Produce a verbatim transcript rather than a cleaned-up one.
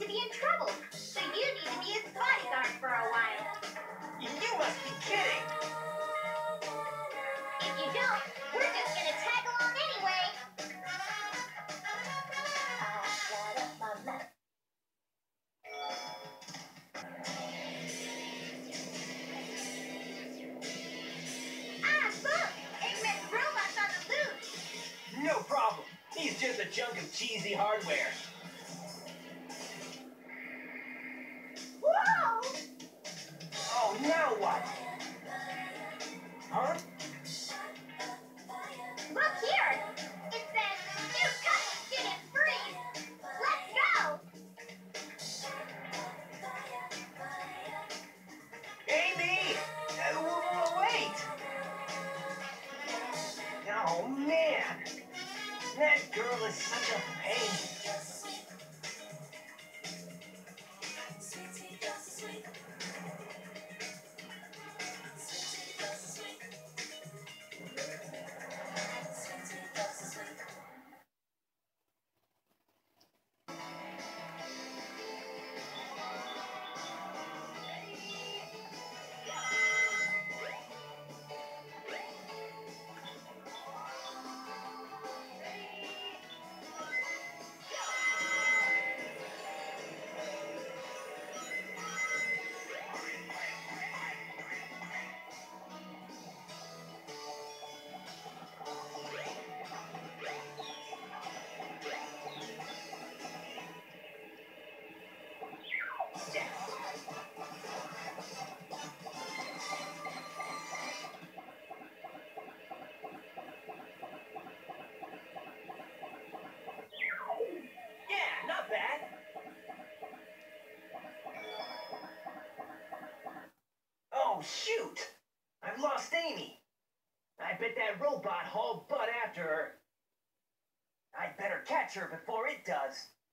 to be in trouble, so you need to be his bodyguard for a while. You must be kidding! If you don't, we're just gonna tag along anyway. Ah, look! Eggman's robot's on the loose. No problem. He's just a chunk of cheesy hardware. Whoa! Oh, now what? Huh? Look here! It says, new custom student freeze! Let's go! Amy! Uh, w- w- wait! Oh, man! That girl is such a pain. Yeah, not bad. Oh, shoot! I've lost Amy. I bet that robot hauled butt after her. I'd better catch her before it does.